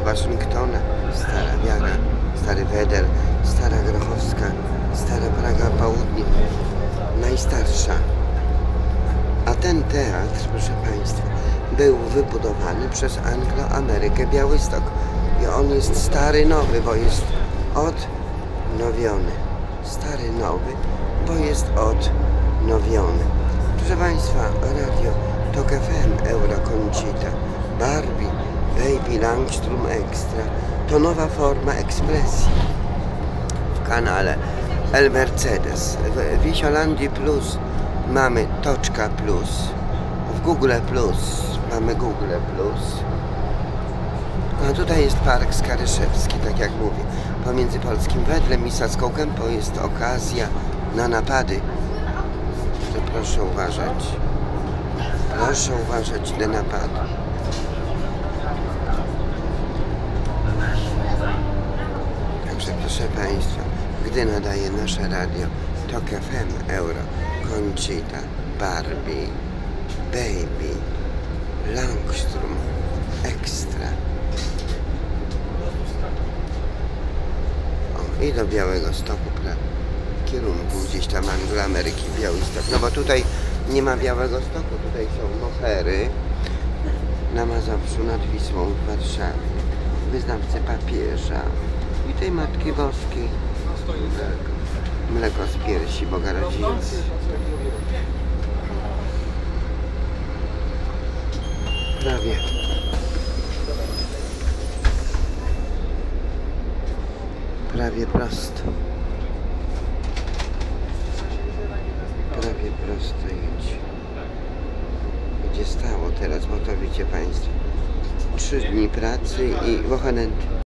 Waszyngtona, Stara Wiara, Stary Wedel, Stara Grochowska, Stara Praga Południe, najstarsza. A ten teatr, proszę Państwa, był wybudowany przez Anglo-Amerykę Białystok. I on jest stary nowy, bo jest odnowiony. Stary nowy, bo jest odnowiony. Proszę Państwa, radio TOK FM, Eurokoncita, Barbie, Baby Langstrom Extra to nowa forma ekspresji. W kanale El Mercedes, w Wisiolandii Plus mamy Toczka Plus, w Google Plus mamy Google Plus. A tutaj jest Park Skaryszewski, tak jak mówię. Pomiędzy Polskim Wedlem i Saską Kępą jest okazja na napady. To proszę uważać. Proszę uważać na napady. Także proszę Państwa, gdy nadaje nasze radio TOK FM, Euro, Concita, Barbie, Baby, Langstrom, Extra. O, i do Białegostoku, w kierunku gdzieś tam Anglo-Ameryki, Białystok. No bo tutaj nie ma Białegostoku, tutaj są Mohery na Mazowszu nad Wisłą w Warszawie. Wyznawcy papieża i tej Matki Boskiej. Mleko z piersi Boga Rodzicy. Prawie prosto. Prawie prosto jedź. Będzie stało teraz, bo to wiecie Państwo, 3 dni pracy i wochonenty.